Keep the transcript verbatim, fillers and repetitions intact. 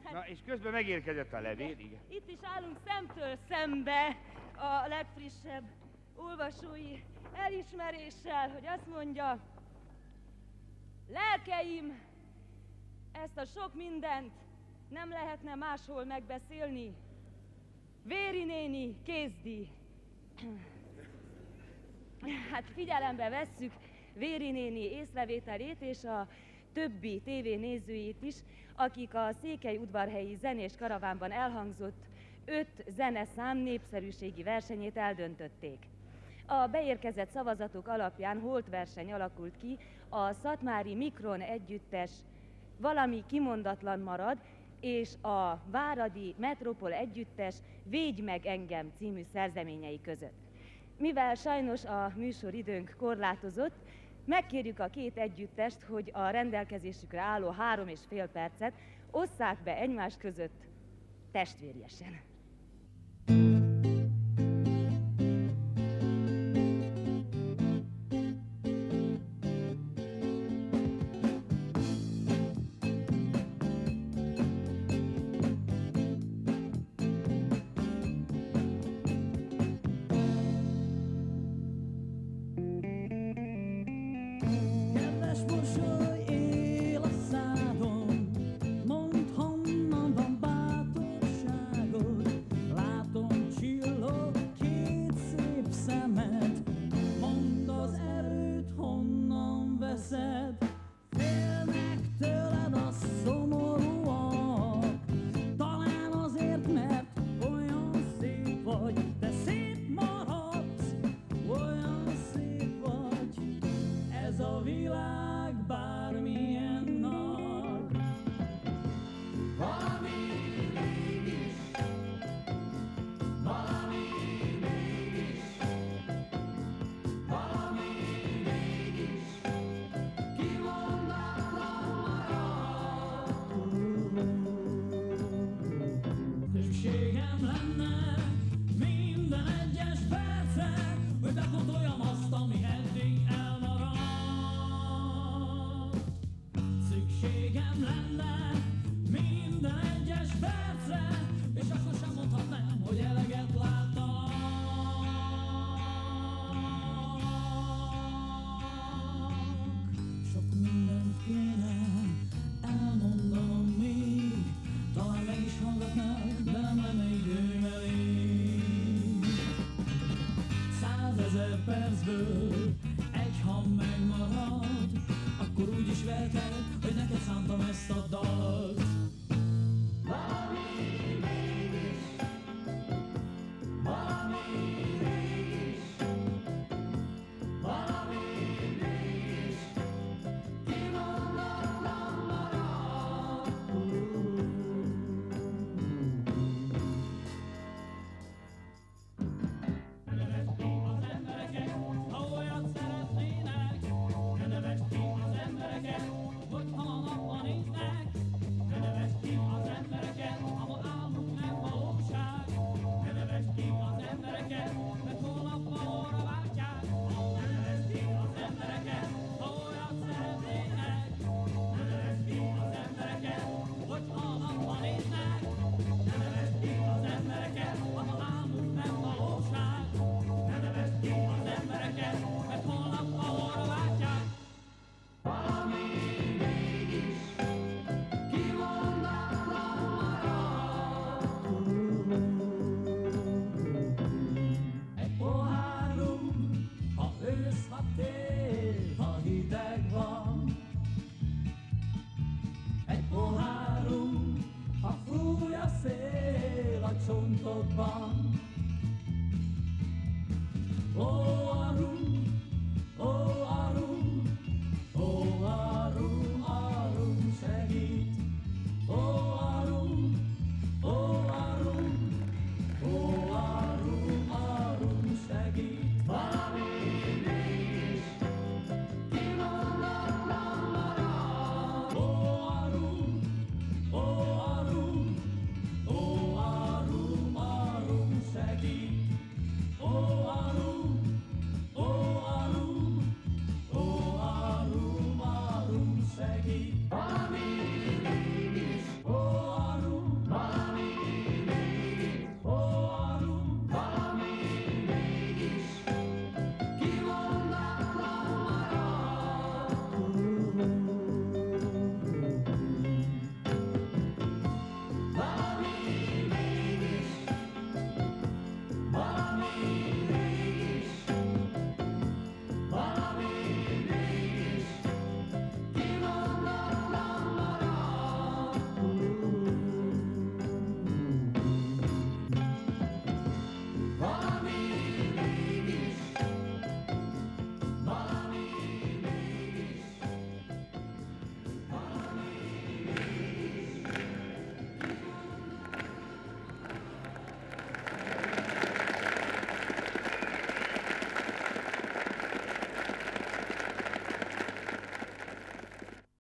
Na, és közben megérkezett a levél, igen. Itt is állunk szemtől szembe a legfrissebb olvasói elismeréssel, hogy azt mondja: lelkeim, ezt a sok mindent nem lehetne máshol megbeszélni? Véri néni, kézdi. Hát figyelembe vesszük Véri néni észrevételét és a többi tévénézőit is, akik a székelyudvarhelyi zenés karavánban elhangzott öt zeneszám népszerűségi versenyét eldöntötték. A beérkezett szavazatok alapján holtverseny alakult ki a Szatmári Mikron együttes Valami kimondatlan marad és a Váradi Metropol együttes Védj meg engem című szerzeményei között. Mivel sajnos a műsoridőnk korlátozott, megkérjük a két együttest, hogy a rendelkezésükre álló három és fél percet osszák be egymás között testvérjesen. Fúj a szél a csontodban,